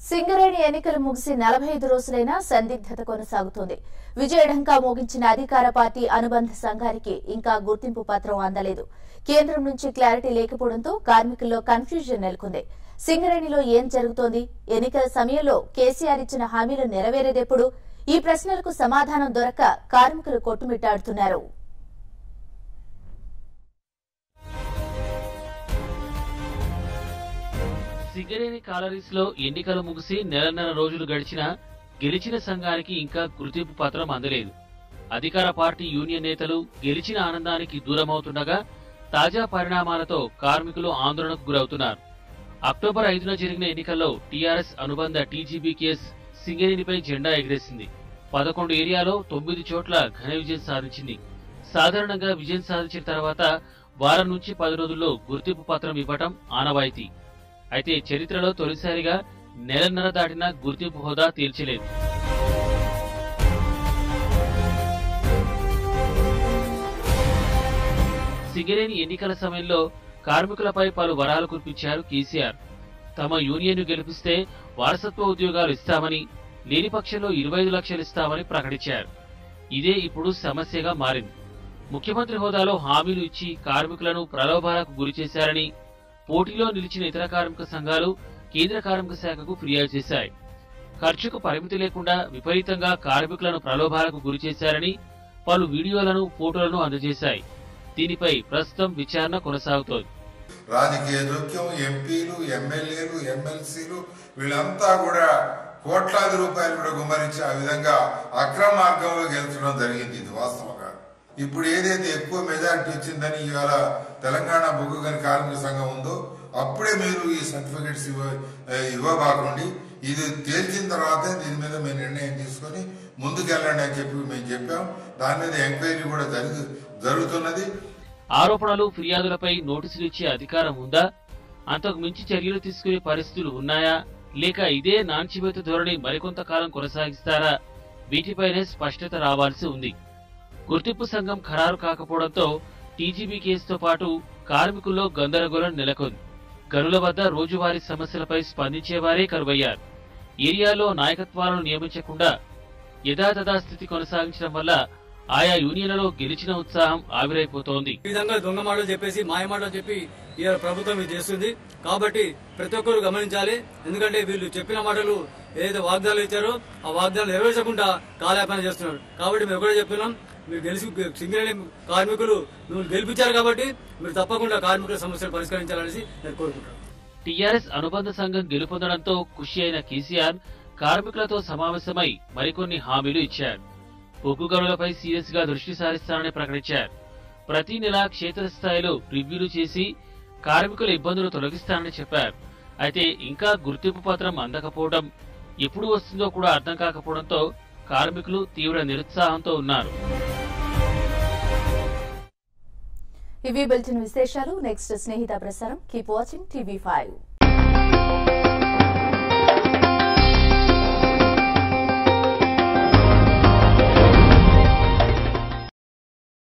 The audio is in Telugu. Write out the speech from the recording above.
సింగరేణి ఎన్నికలు ముగిసి 45 రోజులైనా సందిగ్ధత కొనసాగుతోంది. విజయఢంకా మోగించిన అధికార పార్టీ అనుబంధ సంఘానికి ఇంకా గుర్తింపు పత్రం అందలేదు. కేంద్రం నుంచి క్లారిటీ లేకపోవడంతో కార్మికుల్లో కన్ఫ్యూజన్ నెలకొంది. సింగరేణిలో ఏం జరుగుతోంది? ఎన్నికల సమయంలో కేసీఆర్ ఇచ్చిన హామీలు నెరవేరేదెప్పుడు? ఈ ప్రశ్నలకు సమాధానం దొరక్క కార్మికులు కొట్టుమిట్టాడుతున్నారు. సింగరేణి కాలరీస్ లో ఎన్నికలు ముగిసి నెలన్నర రోజులు గడిచినా గెలిచిన సంఘానికి ఇంకా గుర్తింపు పత్రం అందలేదు. అధికార పార్టీ యూనియన్ నేతలు గెలిచిన ఆనందానికి దూరమవుతుండగా తాజా పరిణామాలతో కార్మికులు ఆందోళనకు గురవుతున్నారు. అక్టోబర్ 5న జరిగిన ఎన్నికల్లో టీఆర్ఎస్ అనుబంధ టీజీబీకేఎస్ సింగరేణిపై జెండా ఎగిరేసింది. 11 ఏరియాలో 9 చోట్ల ఘన విజయం సాధించింది. సాధారణంగా విజయం సాధించిన తర్వాత వారం నుంచి 10 రోజుల్లో గుర్తింపు పత్రం ఇవ్వటం ఆనవాయితీ. అయితే చరిత్రలో తొలిసారిగా నెలన్నర దాటిన గుర్తింపు హోదా తేల్చలేదు. సింగరేణి ఎన్నికల సమయంలో కార్మికులపై పలు వరాలు కురిపించారు కేసీఆర్. తమ యూనియన్ గెలిపిస్తే వారసత్వ ఉద్యోగాలు ఇస్తామని, లేని పక్షంలో 25 లక్షలు ఇస్తామని ప్రకటించారు. ఇదే ఇప్పుడు సమస్యగా మారింది. ముఖ్యమంత్రి హోదాలో హామీలు ఇచ్చి కార్మికులను ప్రలోభాలకు గురిచేశారని పోటీలో నిలిచిన ఇతర కార్మిక సంఘాలు కేంద్ర కార్మిక శాఖకు ఫిర్యాదు చేశాయి. ఖర్చుకు పరిమితి లేకుండా విపరీతంగా కార్మికులను ప్రలోభాలకు గురిచేశారని పలు వీడియోలను, ఫోటోలను అందజేశాయి. దీనిపై ప్రస్తుతం విచారణ కొనసాగుతోంది. రాజకీయ జోక్యం, ఎంపీలు, ఎమ్మెల్యేలు, ఎమ్మెల్సీలు వీళ్ళంతా కూడా కోట్లాది రూపాయలు కూడా గుమ్మరించి ఆ విధంగా అక్రమ మార్గంలో గెలుచడం జరిగింది. ఇది వాస్తవంగా ఇప్పుడు ఏదైతే ఎక్కువ మెజారిటీ వచ్చిందని ఇవాళ తెలంగాణ బొగ్గు గని కార్మిక సంఘం ఉందో అప్పుడే మీరు ఈ సర్టిఫికెట్స్ ఇవ్వబాకండి, ఇది తేల్చిన తర్వాతే దీని మీద మేము నిర్ణయం తీసుకొని ముందుకెళ్ళండి అని చెప్పి మేము చెప్పాం. దాని మీద ఎంక్వైరీ కూడా జరుగుతున్నది. ఆరోపణలు, ఫిర్యాదులపై నోటీసులు ఇచ్చే అధికారం ఉందా? అంతకు మించి చర్యలు తీసుకునే పరిస్థితులు ఉన్నాయా? లేక ఇదే నాంచివేత ధోరణి మరికొంతకాలం కొనసాగిస్తారా? వీటిపైనే స్పష్టత రావాల్సి ఉంది. గుర్తింపు సంఘం ఖరారు కాకపోవడంతో టీజీబీ కేసుతో పాటు కార్మికుల్లో గందరగోళం నెలకొంది. గనుల వద్ద రోజువారీ సమస్యలపై స్పందించేవారే కరువయ్యారు. ఏరియాలో నాయకత్వాలను నియమించకుండా యథాతథా స్థితి కొనసాగించడం వల్ల ఆయా యూనియన్లలో గెలిచిన ఉత్సాహం ఆవిరైపోతోంది. ఈ విధంగా దొంగ మాటలు చెప్పేసి, మాయ మాటలు చెప్పి ఈ ప్రభుత్వం ఇది చేస్తుంది. కాబట్టి ప్రతి ఒక్కరు గమనించాలి. ఎందుకంటే వీళ్ళు చెప్పిన మాటలు ఏదైతే వాగ్దానాలు ఇచ్చారో ఆ వాగ్దానాలు నెరవేర్చకుండా కాలయాపన చేస్తున్నారు. కాబట్టి మేము కూడా చెప్తున్నాం, మీరు సింగరేణి కార్మికులు మిమ్మల్ని గెలిపించారు కాబట్టి మీరు తప్పకుండా కార్మికుల సమస్యలు పరిష్కరించాలనేసి నేను కోరుకుంటున్నాను. టీఆర్ఎస్ అనుబంధ సంఘం గెలుపొందడంతో ఖుషి అయిన కేసీఆర్ కార్మికులతో సమావేశమై మరికొన్ని హామీలు ఇచ్చారు. బొగ్గు గనులపై సీరియస్ గా దృష్టి సారిస్తానని ప్రకటించారు. ప్రతి నెల క్షేత్రస్థాయిలో రివ్యూలు చేసి కార్మికుల ఇబ్బందులు తొలగిస్తానని చెప్పారు. అయితే ఇంకా గుర్తింపు పత్రం అందకపోవడం, ఎప్పుడు వస్తుందో కూడా అర్థం కాకపోవడంతో కార్మికులు తీవ్ర నిరుత్సాహంతో ఉన్నారు. ఇవి బులెటిన్ విశేషాలు. నెక్స్ట్ స్నేహిత ప్రసారం. Keep watching TV5.